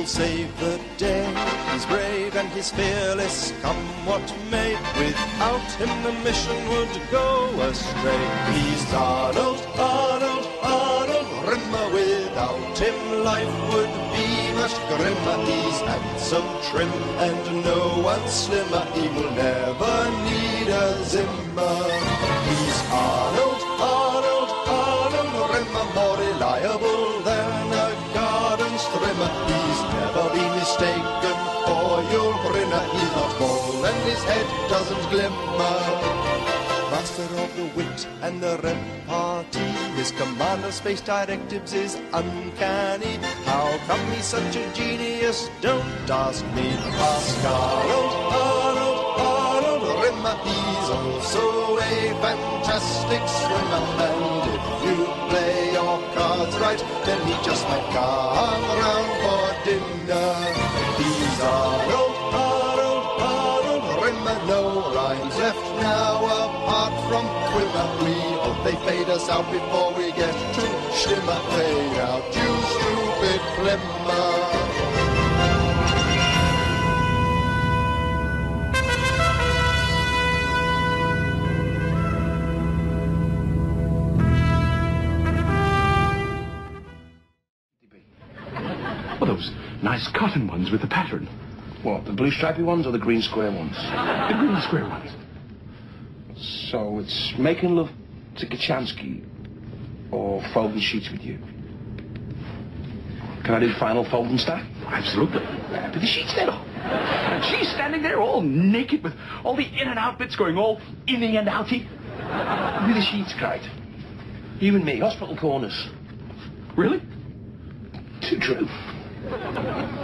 save the day. He's brave and he's fearless, come what may. Without him the mission would go astray. He's Arnold, Arnold, Arnold Rimmer. Without him life would be much grimmer. He's handsome, trim, and no one slimmer. He will never need a Zimmer. He's Arnold, Arnold, Arnold Rimmer. More reliable than a garden's trimmer. He's never been mistaken for your Brenner. He's not bald and his head doesn't glimmer. Master of the wit and the repartee, his command of space directives is uncanny. How come he's such a genius? Don't ask me. Ask Arnold, Arnold, Arnold Rimmer. He's also a fantastic swimmer. And if you play your cards right, then he just might come round for dinner. He's Arnold, Arnold, Arnold Rimmer. No rhymes left now apart from Quimmer. We hope they fade us out before we get to Schlimmer. Fade out, you stupid flimmer. Well, those nice cotton ones with the pattern. What, the blue stripy ones or the green square ones? The green square ones. So it's making love to Kachansky or folding sheets with you. Can I do final folding stack? Absolutely. But the sheets there, though. And she's standing there all naked with all the in and out bits going all inny and outy. With the sheets, great. You and me, hospital corners. Really? Too true.